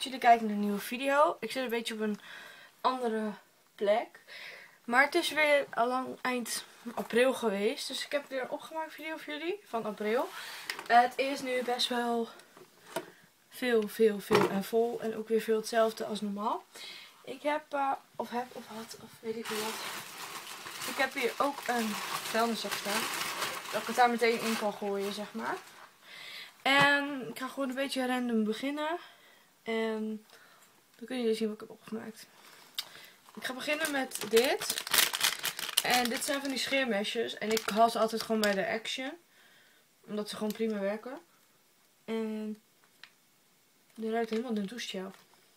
jullie kijken naar een nieuwe video. Ik zit een beetje op een andere plek. Maar het is weer al lang eind april geweest. Dus ik heb weer een opgemaakt video voor jullie van april. Het is nu best wel veel en vol. En ook weer veel hetzelfde als normaal. Ik heb, of weet ik veel wat. Ik heb hier ook een vuilniszak staan. Dat ik het daar meteen in kan gooien, zeg maar. En ik ga gewoon een beetje random beginnen. En dan kunnen jullie zien wat ik heb opgemaakt. Ik ga beginnen met dit. En dit zijn van die scheermesjes. En ik haal ze altijd gewoon bij de Action. Omdat ze gewoon prima werken. En die ruikt helemaal naar douchegel.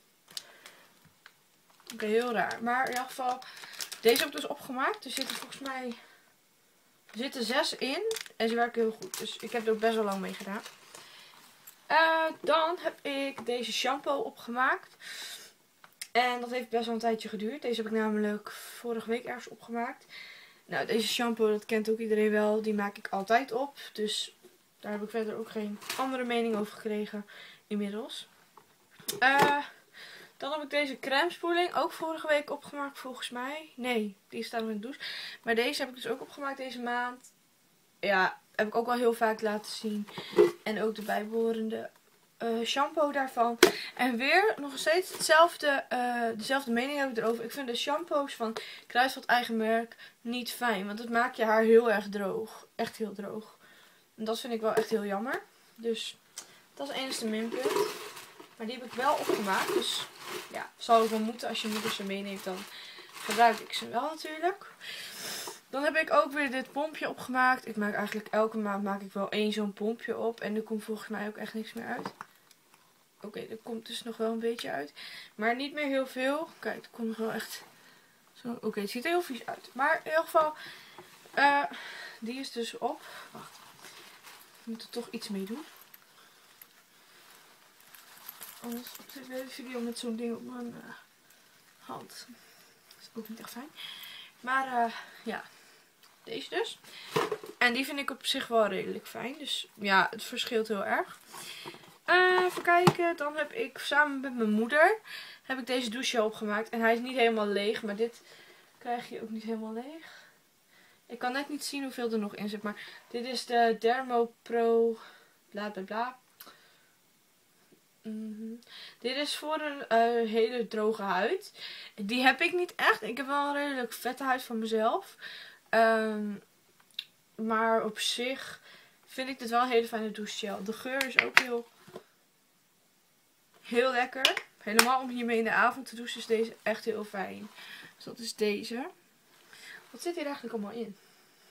Oké, heel raar. Maar in ieder geval, deze heb ik dus opgemaakt. Er zitten volgens mij 6 in. En ze werken heel goed. Dus ik heb er ook best wel lang mee gedaan. Dan heb ik deze shampoo opgemaakt. En dat heeft best wel een tijdje geduurd. Deze heb ik namelijk vorige week ergens opgemaakt. Nou, deze shampoo, dat kent ook iedereen wel. Die maak ik altijd op. Dus daar heb ik verder ook geen andere mening over gekregen inmiddels. Dan heb ik deze crème spoeling ook vorige week opgemaakt volgens mij. Nee, die staat nog in de douche. Maar deze heb ik dus ook opgemaakt deze maand. Ja, heb ik ook wel heel vaak laten zien. En ook de bijbehorende shampoo daarvan. En weer nog steeds dezelfde mening heb ik erover. Ik vind de shampoos van Kruidvat eigen merk niet fijn. Want het maakt je haar heel erg droog. Echt heel droog. En dat vind ik wel echt heel jammer. Dus dat is het enige minpunt. Maar die heb ik wel opgemaakt. Dus ja, zal ik wel moeten. Als je moeder ze meeneemt, dan gebruik ik ze wel natuurlijk. Dan heb ik ook weer dit pompje opgemaakt. Ik maak eigenlijk elke maand wel één zo'n pompje op. En er komt volgens mij ook echt niks meer uit. Oké, er komt dus nog wel een beetje uit. Maar niet meer heel veel. Kijk, er komt nog wel echt zo. Oké, het ziet er heel vies uit. Maar in ieder geval, die is dus op. Wacht. Ik moet er toch iets mee doen. Anders zit ik deze video met zo'n ding op mijn hand. Dat is ook niet echt fijn. Maar ja, deze dus. En die vind ik op zich wel redelijk fijn. Dus ja, het verschilt heel erg. Even kijken. Dan heb ik samen met mijn moeder heb ik deze douche opgemaakt. En hij is niet helemaal leeg. Maar dit krijg je ook niet helemaal leeg. Ik kan net niet zien hoeveel er nog in zit. Maar dit is de Dermopro bla bla bla. Dit is voor een hele droge huid. Die heb ik niet echt. Ik heb wel een redelijk vette huid van mezelf. Maar op zich vind ik dit wel een hele fijne douchegel. De geur is ook heel lekker. Helemaal om hiermee in de avond te douchen is deze echt heel fijn. Dus dat is deze. Wat zit hier eigenlijk allemaal in?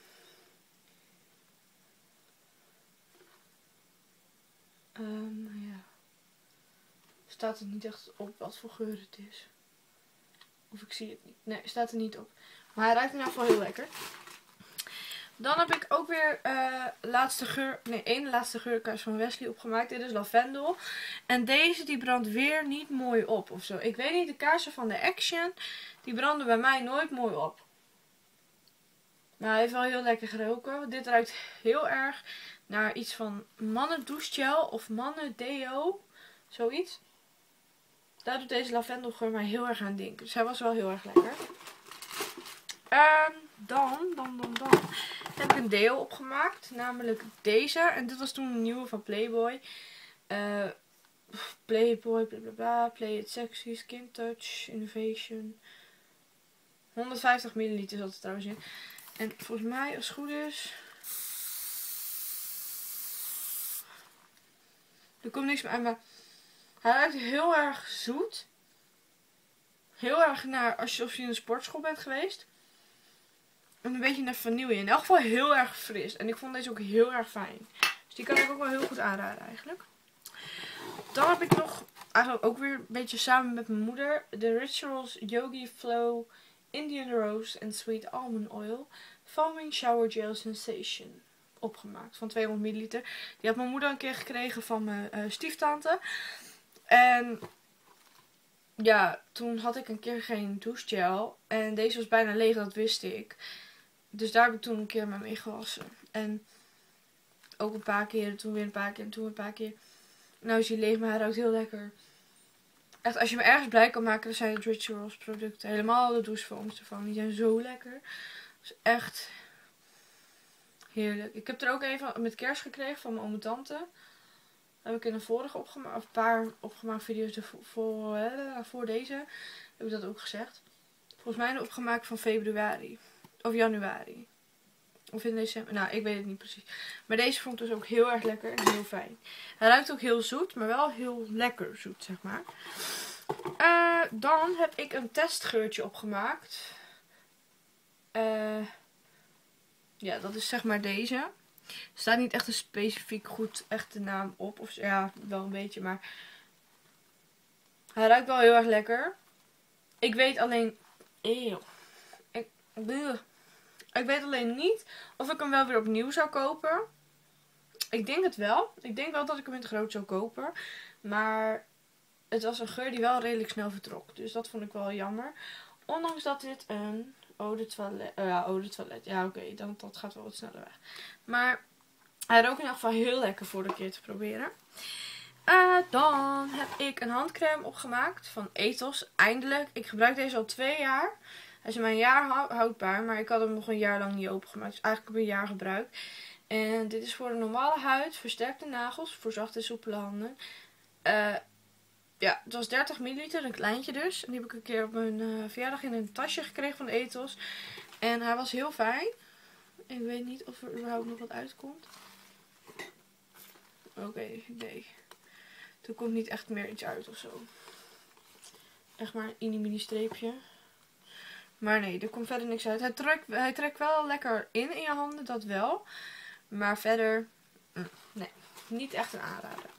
Nou ja. Staat er niet echt op wat voor geur het is. Of ik zie het niet. Nee, staat er niet op. Maar hij ruikt in ieder geval heel lekker. Dan heb ik ook weer één laatste geurkaars van Wesley opgemaakt. Dit is lavendel. En deze die brandt weer niet mooi op ofzo. Ik weet niet, de kaarsen van de Action, die branden bij mij nooit mooi op. Maar hij heeft wel heel lekker geroken. Dit ruikt heel erg naar iets van mannen douchegel of mannen deo. Zoiets. Daar doet deze lavendelgeur mij heel erg aan denken. Dus hij was wel heel erg lekker. Dan heb ik een deo opgemaakt. Namelijk deze. En dit was toen een nieuwe van Playboy. Playboy, blablabla. Play It Sexy, Skin Touch, Innovation. 150 milliliter zat er trouwens in. En volgens mij, als het goed is, er komt niks meer uit. Maar hij ruikt heel erg zoet. Heel erg naar alsof je in een sportschool bent geweest. En een beetje naar vanille. In elk geval heel erg fris. En ik vond deze ook heel erg fijn. Dus die kan ik ook wel heel goed aanraden eigenlijk. Dan heb ik nog, eigenlijk ook weer een beetje samen met mijn moeder, de Rituals Yogi Flow Indian Rose and Sweet Almond Oil Foaming Shower Gel Sensation opgemaakt. Van 200 milliliter. Die had mijn moeder een keer gekregen van mijn stieftante. En ja, toen had ik een keer geen douchegel. En deze was bijna leeg, dat wist ik. Dus daar heb ik toen een keer mee gewassen. En ook een paar keer, toen weer een paar keer en toen een paar keer. Nou is hij leeg, maar hij ruikt heel lekker. Echt, als je me ergens blij kan maken, dan zijn het Rituals producten. Helemaal de douchefoams ervan. Die zijn zo lekker. Dus echt heerlijk. Ik heb er ook even met kerst gekregen van mijn oom en tante. Dat heb ik in een vorige opgemaakt, of een paar opgemaakt video's voor deze. Heb ik dat ook gezegd. Volgens mij een opgemaakt van februari. Of januari. Of in december. Nou, ik weet het niet precies. Maar deze vond ik dus ook heel erg lekker en heel fijn. Hij ruikt ook heel zoet, maar wel heel lekker zoet, zeg maar. Dan heb ik een testgeurtje opgemaakt. Ja, dat is zeg maar deze. Er staat niet echt een specifiek goed echte naam op. Of ja, wel een beetje, maar hij ruikt wel heel erg lekker. Ik weet alleen... Eeuw. Ik weet alleen niet of ik hem wel weer opnieuw zou kopen. Ik denk het wel. Ik denk wel dat ik hem in het groot zou kopen. Maar het was een geur die wel redelijk snel vertrok. Dus dat vond ik wel jammer. Ondanks dat dit een eau de toilet... eau de toilet. Ja, oké. Dat gaat wel wat sneller weg. Maar hij rook in ieder geval heel lekker voor de keer te proberen. Dan heb ik een handcrème opgemaakt van Ethos. Eindelijk. Ik gebruik deze al 2 jaar. Hij is in mijn jaar houdbaar. Maar ik had hem nog een jaar lang niet opengemaakt. Dus eigenlijk heb ik een jaar gebruikt. En dit is voor de normale huid. Versterkte nagels. Voor zachte en soepele handen. Ja, het was 30 milliliter. Een kleintje dus. En die heb ik een keer op mijn verjaardag in een tasje gekregen van de Ethos. En hij was heel fijn. Ik weet niet of er überhaupt nog wat uitkomt. Oké, nee. Er komt niet echt meer iets uit of zo. Echt maar een mini streepje. Maar nee, er komt verder niks uit. Hij trekt wel lekker in je handen, dat wel. Maar verder, nee, niet echt een aanrader.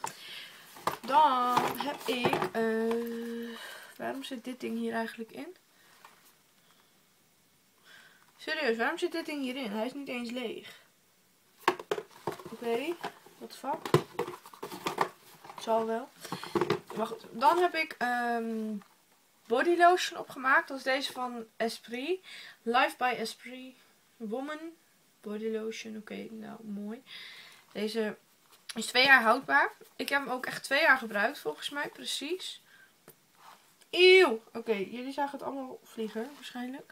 Dan heb ik, waarom zit dit ding hier eigenlijk in? Serieus, waarom zit dit ding hierin? Hij is niet eens leeg. Oké, what the fuck? Het zal wel. Maar goed, dan heb ik body lotion opgemaakt. Dat is deze van Esprit. Life by Esprit Woman body lotion. Oké, nou mooi. Deze is 2 jaar houdbaar. Ik heb hem ook echt 2 jaar gebruikt volgens mij. Precies. Eeuw. Oké, jullie zagen het allemaal vliegen waarschijnlijk.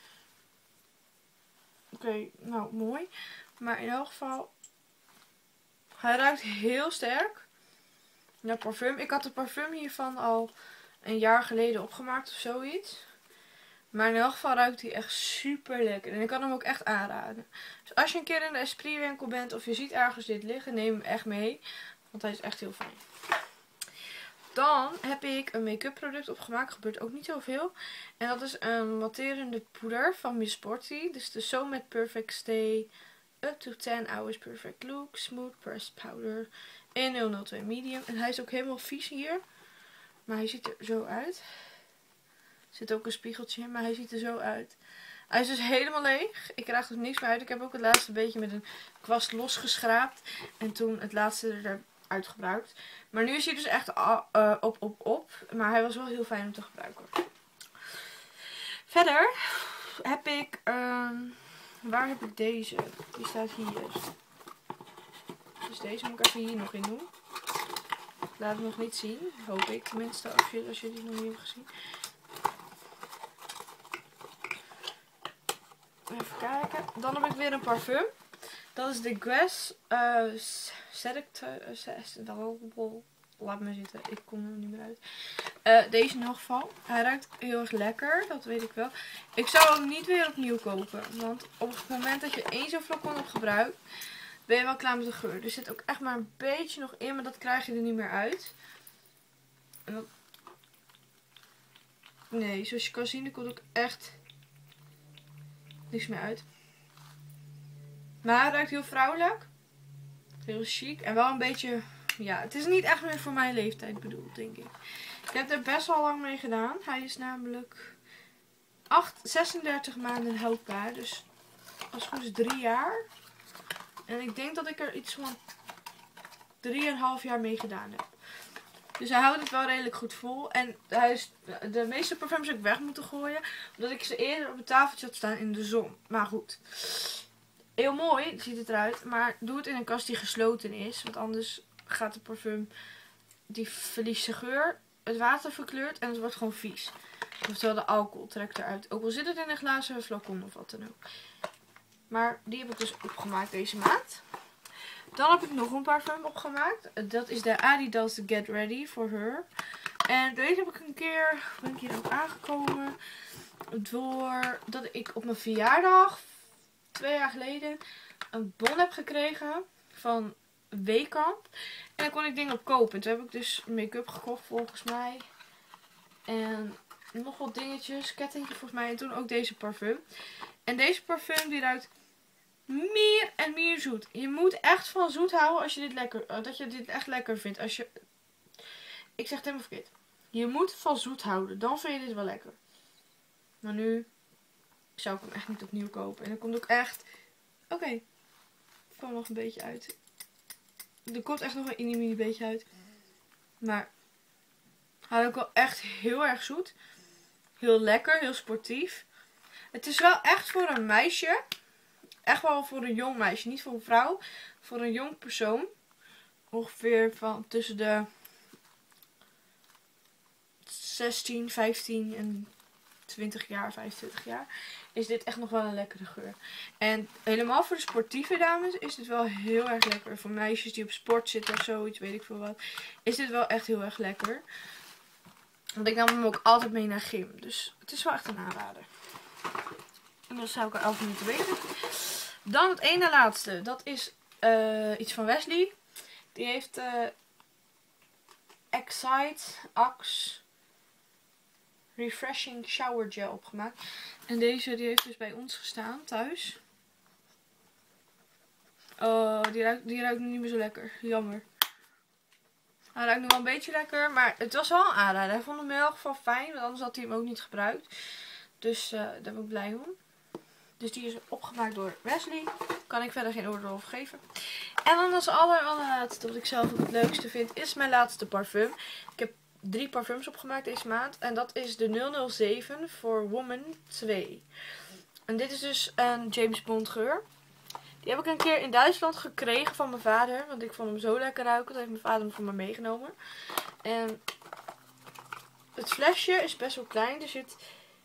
Oké, nou mooi. Maar in elk geval, hij ruikt heel sterk. Naar parfum. Ik had de parfum hiervan al een jaar geleden opgemaakt of zoiets. Maar in elk geval ruikt hij echt super lekker. En ik kan hem ook echt aanraden. Dus als je een keer in de Esprit winkel bent of je ziet ergens dit liggen, neem hem echt mee. Want hij is echt heel fijn. Dan heb ik een make-up product opgemaakt. Gebeurt ook niet zoveel. En dat is een matterende poeder van Miss Sporty. Dus de So Matte Perfect Stay Up to 10 Hours Perfect Look Smooth Pressed Powder in 002 Medium. En hij is ook helemaal vies hier. Maar hij ziet er zo uit. Er zit ook een spiegeltje in, maar hij ziet er zo uit. Hij is dus helemaal leeg. Ik krijg er niks meer uit. Ik heb ook het laatste beetje met een kwast losgeschraapt. En toen het laatste eruit gebruikt. Maar nu is hij dus echt op. Maar hij was wel heel fijn om te gebruiken. Verder heb ik... waar heb ik deze? Die staat hier. Dus deze moet ik even hier nog in doen. Ik laat het nog niet zien. Hoop ik tenminste. Als jullie het nog niet hebben gezien. Even kijken. Dan heb ik weer een parfum. Dat is de Guess laat me zitten. Ik kom er niet meer uit. Deze in ieder geval. Hij ruikt heel erg lekker. Dat weet ik wel. Ik zou hem niet weer opnieuw kopen. Want op het moment dat je 1 zo'n flacon hebt gebruikt, ben je wel klaar met de geur. Er zit ook echt maar een beetje nog in. Maar dat krijg je er niet meer uit. En dat... Nee, zoals je kan zien, er komt ook echt niks meer uit. Maar hij ruikt heel vrouwelijk. Heel chic. En wel een beetje... Ja, het is niet echt meer voor mijn leeftijd bedoeld, denk ik. Ik heb er best wel lang mee gedaan. Hij is namelijk 36 maanden houdbaar. Dus als het goed is 3 jaar. En ik denk dat ik er iets van 3,5 jaar mee gedaan heb. Dus hij houdt het wel redelijk goed vol. En de meeste parfums heb ik weg moeten gooien. Omdat ik ze eerder op het tafeltje had staan in de zon. Maar goed. Heel mooi ziet het eruit. Maar doe het in een kast die gesloten is. Want anders gaat de parfum, die verliest zijn geur. het water verkleurt en het wordt gewoon vies. Oftewel de alcohol trekt eruit. Ook al zit het in een glazen flacon of wat dan ook. Maar die heb ik dus opgemaakt deze maand. Dan heb ik nog een parfum opgemaakt. Dat is de Adidas Get Ready for Her. En deze heb ik ben ik hier ook aangekomen. Doordat ik op mijn verjaardag, 2 jaar geleden, een bon heb gekregen van Weekamp. En dan kon ik dingen op kopen. Toen heb ik dus make-up gekocht volgens mij. En nog wat dingetjes, kettingje volgens mij. En toen ook deze parfum. En deze parfum die ruikt meer en meer zoet. Je moet echt van zoet houden als je dit lekker, dat je dit echt lekker vindt. Ik zeg het helemaal verkeerd. Je moet van zoet houden. Dan vind je dit wel lekker. Maar nu zou ik hem echt niet opnieuw kopen. En dan komt ook echt... Oké. Er kwam nog een beetje uit. Er komt echt nog een mini beetje uit. Maar hij ruikt wel echt heel erg zoet. Heel lekker. Heel sportief. Het is wel echt voor een meisje. Echt wel voor een jong meisje. Niet voor een vrouw. Voor een jong persoon. Ongeveer van tussen de 16, 15 en 20 jaar, 25 jaar. Is dit echt nog wel een lekkere geur. En helemaal voor de sportieve dames is dit wel heel erg lekker. Voor meisjes die op sport zitten of zoiets, weet ik veel wat. Is dit wel echt heel erg lekker. Want ik nam hem ook altijd mee naar gym. Dus het is wel echt een aanrader. En dat zou ik er 11 minuten weten. Dan het ene laatste. Dat is iets van Wesley. Die heeft Axe Refreshing Shower Gel opgemaakt. En deze die heeft dus bij ons gestaan thuis. Oh, die ruikt nu niet meer zo lekker. Jammer. Hij ruikt nu wel een beetje lekker. Maar het was wel een aanrader. Hij vond hem in elk geval fijn. Want anders had hij hem ook niet gebruikt. Dus daar ben ik blij om. Dus die is opgemaakt door Wesley. Kan ik verder geen oordeel over geven. En dan als allerlaatste, wat ik zelf ook het leukste vind, is mijn laatste parfum. Ik heb 3 parfums opgemaakt deze maand. En dat is de 007 for Woman 2. En dit is dus een James Bond geur. Die heb ik een keer in Duitsland gekregen van mijn vader. Want ik vond hem zo lekker ruiken. Dat heeft mijn vader hem voor me meegenomen. En het flesje is best wel klein. Er zit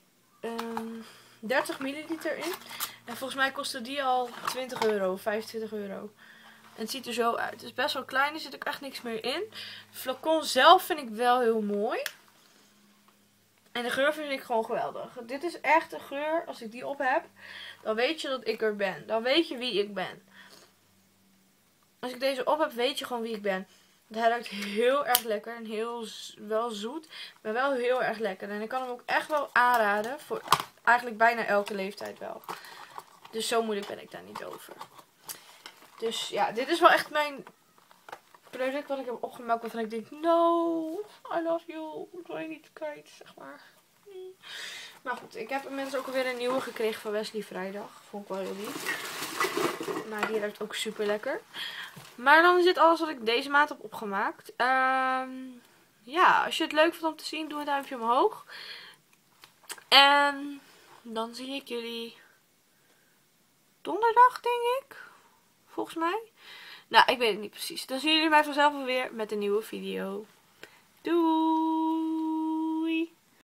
30 milliliter in. En volgens mij kostte die al 20 euro, 25 euro. En het ziet er zo uit. Het is best wel klein, er zit ook echt niks meer in. De flacon zelf vind ik wel heel mooi. En de geur vind ik gewoon geweldig. Dit is echt een geur, als ik die op heb, dan weet je dat ik er ben. Dan weet je wie ik ben. Als ik deze op heb, weet je gewoon wie ik ben. Want hij ruikt heel erg lekker en heel wel zoet, maar wel heel erg lekker. En ik kan hem ook echt wel aanraden voor eigenlijk bijna elke leeftijd wel. Dus zo moeilijk ben ik daar niet over. Dus ja, dit is wel echt mijn product wat ik heb opgemaakt. Waarvan ik denk, no, I love you. Dat wil je niet kwijt, zeg maar. Maar goed, ik heb inmiddels ook alweer een nieuwe gekregen van Wesley vrijdag. Vond ik wel heel lief. Maar die ruikt ook super lekker. Maar dan is dit alles wat ik deze maand heb opgemaakt. Ja, als je het leuk vindt om te zien, doe een duimpje omhoog. En dan zie ik jullie donderdag, denk ik. Volgens mij. Nou, ik weet het niet precies. Dan zien jullie mij vanzelf weer met een nieuwe video. Doei!